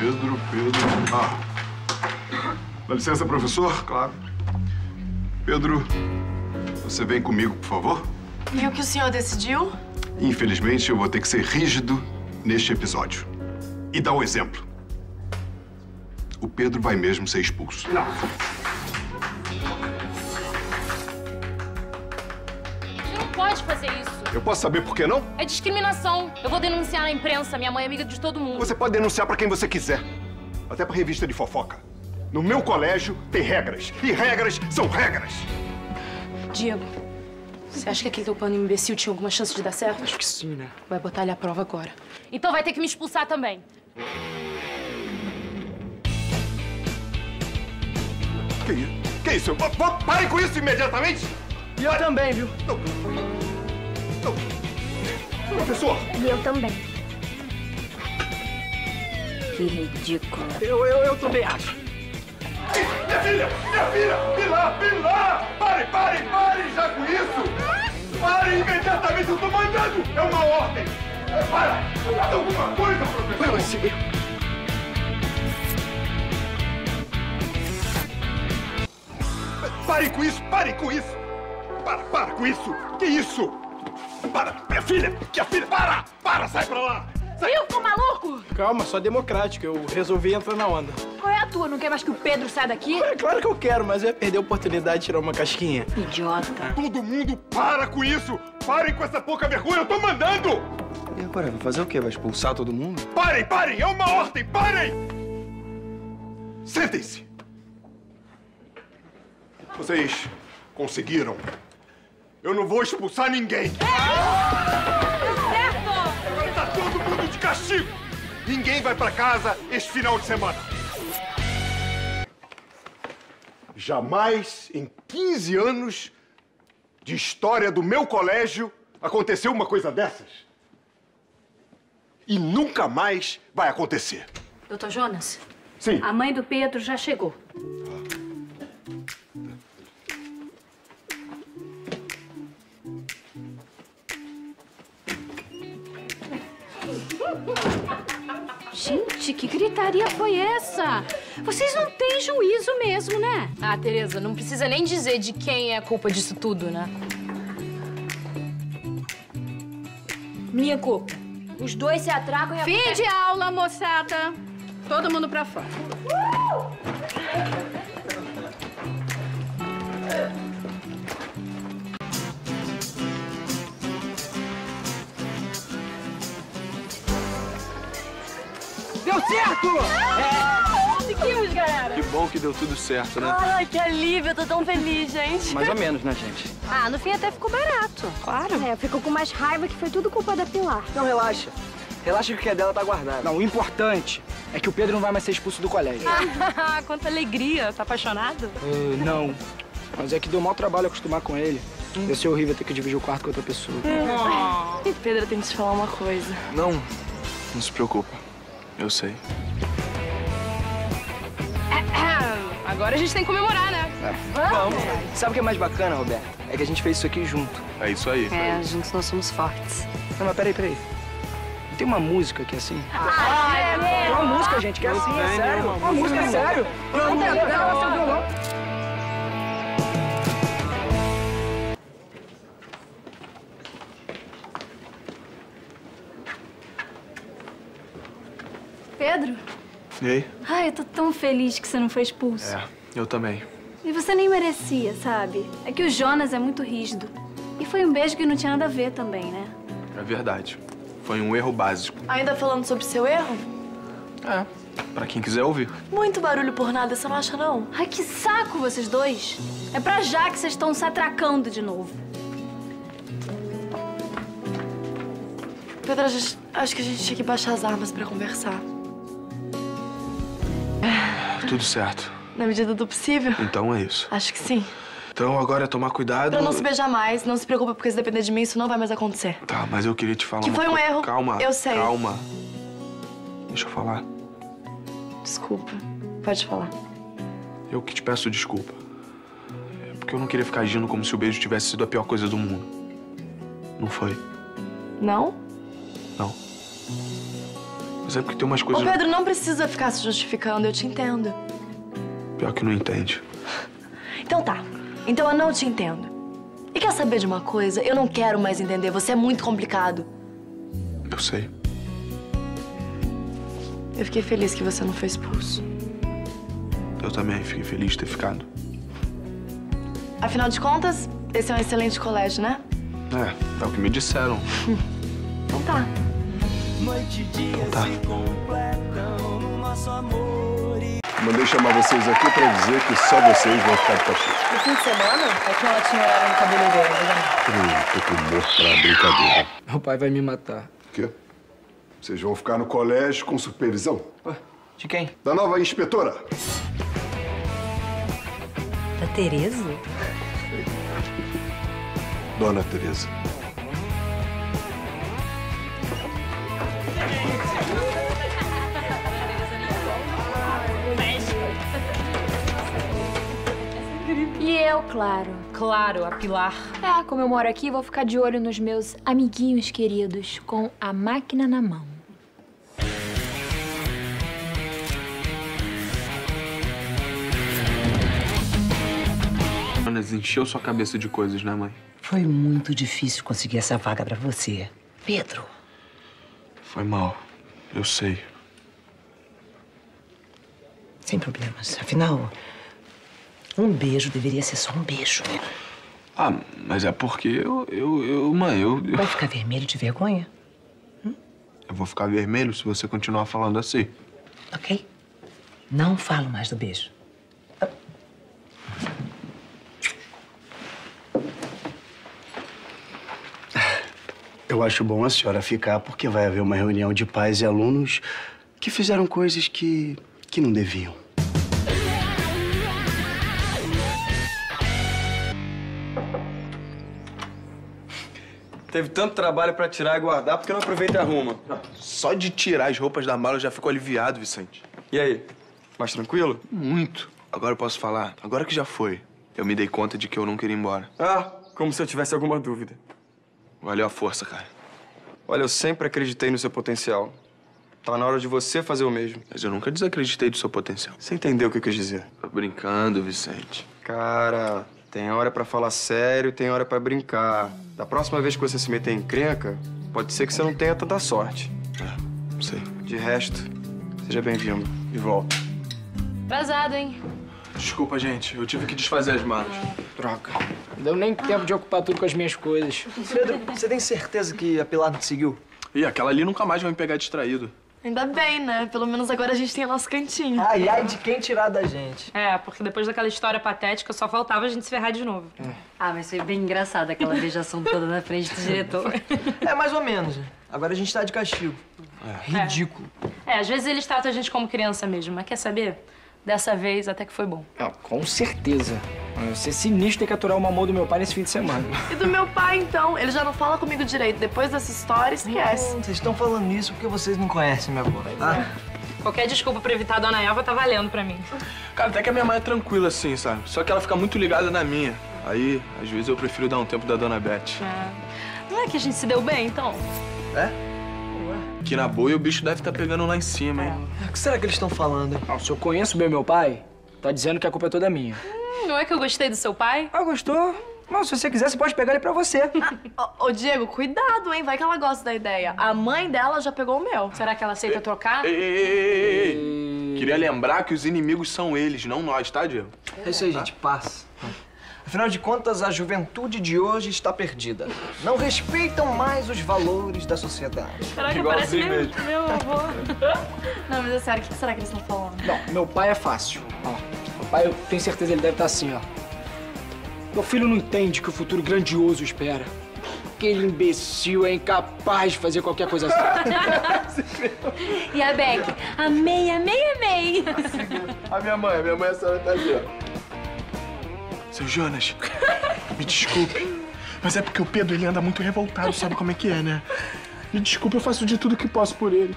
Pedro. Ah. Dá licença, professor? Claro. Pedro, você vem comigo, por favor? E o que o senhor decidiu? Infelizmente, eu vou ter que ser rígido neste episódio. E dar um exemplo. O Pedro vai mesmo ser expulso. Não. Você não pode fazer isso. Eu posso saber por que não? É discriminação. Eu vou denunciar na imprensa. Minha mãe é amiga de todo mundo. Você pode denunciar pra quem você quiser. Até pra revista de fofoca. No meu colégio tem regras. E regras são regras. Diego, você acha que aquele teu plano imbecil tinha alguma chance de dar certo? Acho que sim, né? Vai botar ele à prova agora. Então vai ter que me expulsar também. Que isso? Parem com isso imediatamente! E eu também, viu? Não. Professor! E eu também. Que ridículo. Eu também acho. Minha filha! Pilar! Pare já com isso! Pare imediatamente, eu tô mandando! É uma ordem! Para! Faz alguma coisa, professor! Parem com isso! Para com isso! Que isso? Para! Minha filha! Para! Sai pra lá! Viu? Ficou maluco? Calma, só democrático. Eu resolvi entrar na onda. Qual é a tua? Não quer mais que o Pedro saia daqui? É claro que eu quero, mas eu ia perder a oportunidade de tirar uma casquinha. Idiota. Todo mundo para com isso! Parem com essa pouca vergonha! Eu tô mandando! E agora, vai fazer o quê? Vai expulsar todo mundo? Parem! É uma ordem! Parem! Sentem-se! Vocês conseguiram. Eu não vou expulsar ninguém. Certo! Agora tá todo mundo de castigo. Ninguém vai pra casa esse final de semana. Jamais em 15 anos de história do meu colégio aconteceu uma coisa dessas. E nunca mais vai acontecer. Doutor Jonas? Sim. A mãe do Pedro já chegou. Gente, que gritaria foi essa? Vocês não têm juízo mesmo, né? Ah, Tereza, não precisa nem dizer de quem é a culpa disso tudo, né? Minha culpa. Os dois se atracam e... Fim de aula, moçada. Todo mundo pra fora. Deu certo! Conseguimos, galera! Que bom que deu tudo certo, né? Ai, que alívio, eu tô tão feliz, gente. Mais ou menos, né, gente? Ah, no fim até ficou barato. Claro. É, ficou com mais raiva que foi tudo culpa da Pilar. Não, relaxa. Relaxa que o que é dela tá guardado. Não, o importante é que o Pedro não vai mais ser expulso do colégio. Quanta alegria. Tá apaixonado? Não. Mas é que deu mau trabalho acostumar com ele. Ia ser horrível ter que dividir o quarto com outra pessoa. Pedro, tem que te falar uma coisa. Não se preocupa. Eu sei. Agora a gente tem que comemorar, né? Vamos. Sabe o que é mais bacana, Roberto? É que a gente fez isso aqui junto. É isso aí. Juntos nós somos fortes. Não, mas peraí. Tem uma música que é assim? É Tem uma música, gente, que é assim, é sério. Uma música é sério. Pedro? E aí? Ai, eu tô tão feliz que você não foi expulso. É, eu também. E você nem merecia, sabe? É que o Jonas é muito rígido. E foi um beijo que não tinha nada a ver também, né? É verdade. Foi um erro básico. Ainda falando sobre seu erro? É, pra quem quiser ouvir. Muito barulho por nada, você não acha, não? Ai, que saco vocês dois. É pra já que vocês estão se atracando de novo. Pedro, acho que a gente tinha que baixar as armas pra conversar. Tudo certo. Na medida do possível? Então é isso. Acho que sim. Então agora é tomar cuidado. Pra não se beijar mais, não se preocupa, porque se depender de mim, isso não vai mais acontecer. Tá, mas eu queria te falar Que uma foi um coisa. erro. Calma. Eu sei. Calma. Deixa eu falar. Desculpa. Pode falar. Eu que te peço desculpa. É porque eu não queria ficar agindo como se o beijo tivesse sido a pior coisa do mundo. Não foi. Não? Não. Mas é porque tem umas coisas... Ô, Pedro, não precisa ficar se justificando, eu te entendo. Pior que não entende. Então tá. Então eu não te entendo. E quer saber de uma coisa? Eu não quero mais entender. Você é muito complicado. Eu sei. Eu fiquei feliz que você não foi expulso. Eu também fiquei feliz de ter ficado. Afinal de contas, esse é um excelente colégio, né? É o que me disseram. Então tá. Tá. Mandei chamar vocês aqui pra dizer que só vocês vão ficar de castigo. No fim de semana? É que ela tinha horário no cabeleireiro, né? Tô com humor pra brincadeira. Meu pai vai me matar. O quê? Vocês vão ficar no colégio com supervisão? Ué, de quem? Da nova inspetora. Da Tereza? Dona Tereza. E eu, claro. Claro, a Pilar. Como eu moro aqui, vou ficar de olho nos meus amiguinhos queridos, com a máquina na mão. Jonas encheu sua cabeça de coisas, né, mãe? Foi muito difícil conseguir essa vaga pra você. Pedro. Foi mal. Eu sei. Sem problemas. Afinal, um beijo deveria ser só um beijo. Ah, mas é porque mãe, eu... Vai ficar vermelho de vergonha? Eu vou ficar vermelho se você continuar falando assim. Ok? Não falo mais do beijo. Eu acho bom a senhora ficar porque vai haver uma reunião de pais e alunos que fizeram coisas que não deviam. Teve tanto trabalho pra tirar e guardar, porque não aproveita e arruma? Só de tirar as roupas da mala eu já fico aliviado, Vicente. E aí? Mais tranquilo? Muito. Agora eu posso falar? Agora que já foi. Eu me dei conta de que eu não queria ir embora. Ah, como se eu tivesse alguma dúvida. Valeu a força, cara. Olha, eu sempre acreditei no seu potencial. Tá na hora de você fazer o mesmo. Mas eu nunca desacreditei do seu potencial. Você entendeu o que eu quis dizer? Tô brincando, Vicente. Cara, tem hora pra falar sério, tem hora pra brincar. Da próxima vez que você se meter em encrenca, pode ser que você não tenha tanta sorte. Sei. De resto, seja bem-vindo. De volta. Atrasado, hein? Desculpa, gente. Eu tive que desfazer as malas. Droga. Não deu nem tempo de ocupar tudo com as minhas coisas. Pedro, você tem certeza que a Pilar não te seguiu? Ih, aquela ali nunca mais vai me pegar distraído. Ainda bem, né? Pelo menos agora a gente tem o nosso cantinho. Ai, ai, de quem tirar da gente. Porque depois daquela história patética, só faltava a gente se ferrar de novo. Mas foi bem engraçado aquela beijação toda na frente do diretor. É, mais ou menos. Agora a gente tá de castigo. Ridículo. Às vezes eles tratam a gente como criança mesmo, mas quer saber? Dessa vez até que foi bom. Com certeza. Vai ser sinistro ter que aturar o amor do meu pai nesse fim de semana. E do meu pai, então? Ele já não fala comigo direito. Depois dessa história, esquece. Vocês estão falando isso porque vocês não conhecem minha avó, tá? Qualquer desculpa pra evitar a Dona Elva tá valendo pra mim. Cara, até que a minha mãe é tranquila assim, sabe? Só que ela fica muito ligada na minha. Aí, às vezes, eu prefiro dar um tempo da Dona Beth. Não é que a gente se deu bem, então? Que na boia o bicho deve estar pegando lá em cima, hein? O que será que eles estão falando? Se eu conheço bem meu pai, tá dizendo que a culpa é toda minha. Não é que eu gostei do seu pai? Gostou? Mas se você quiser, você pode pegar ele pra você. Ô, Diego, cuidado, hein? Vai que ela gosta da ideia. A mãe dela já pegou o meu. Será que ela aceita trocar? Ei. Queria lembrar que os inimigos são eles, não nós, tá, Diego? É isso aí, gente. Paz. Afinal de contas, a juventude de hoje está perdida. Não respeitam mais os valores da sociedade. Caraca, parece meu avô. Não, mas é sério, o que será que eles estão falando? Não, meu pai é fácil. Meu pai, eu tenho certeza, ele deve estar assim, ó. Meu filho não entende que o futuro grandioso espera. Aquele imbecil é incapaz de fazer qualquer coisa assim. E a Beck? Amei, amei, amei. A minha mãe, a senhora tá ali, ó. Seu Jonas, me desculpe, mas é porque o Pedro, ele anda muito revoltado, sabe como é que é, né? Me desculpe, eu faço de tudo que posso por ele.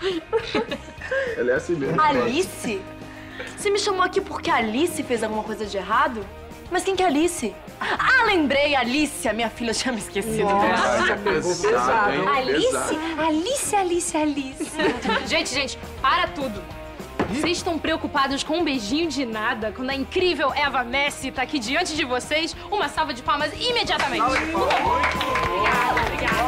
Ela é assim mesmo. Alice? Você me chamou aqui porque a Alice fez alguma coisa de errado? Mas quem que é a Alice? Ah, lembrei, Alice, minha filha, eu tinha me esquecido. Nossa, pesado, hein? Alice. Gente, para tudo. Vocês estão preocupados com um beijinho de nada quando a incrível Eva Messi tá aqui diante de vocês? Uma salva de palmas imediatamente. Obrigada.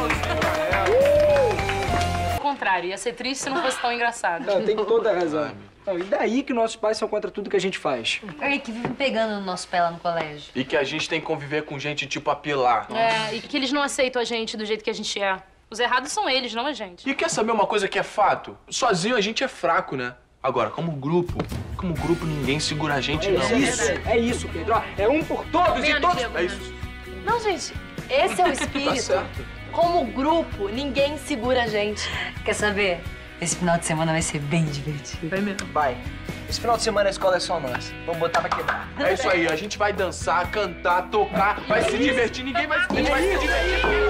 Ao contrário, ia ser triste se não fosse tão engraçado. Não, tem toda a razão. Não, e daí que nossos pais são contra tudo que a gente faz? É que vive pegando no nosso pé lá no colégio. E que a gente tem que conviver com gente tipo a Pilar. É, e que eles não aceitam a gente do jeito que a gente é. Os errados são eles, não a gente. E quer saber uma coisa que é fato? Sozinho a gente é fraco, né? Agora, como grupo ninguém segura a gente, não. É isso, Pedro. É um por todos e todos... É isso. Não, gente, esse é o espírito. Tá certo. Como grupo, ninguém segura a gente. Quer saber? Esse final de semana vai ser bem divertido. Vai mesmo. Vai. Esse final de semana a escola é só nós. Vamos botar pra quebrar. É isso aí, a gente vai dançar, cantar, tocar, vai se divertir, ninguém vai se divertir.